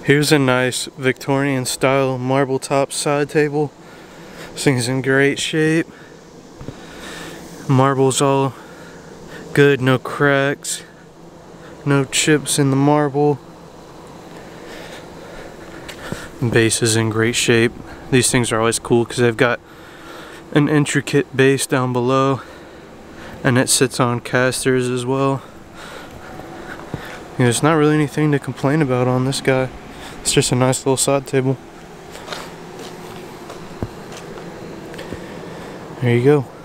Here's a nice Victorian style marble top side table. This thing's in great shape. Marble's all good, no cracks, no chips in the marble. Base is in great shape. These things are always cool because they've got an intricate base down below, and it sits on casters as well. There's not really anything to complain about on this guy. It's just a nice little side table. There you go.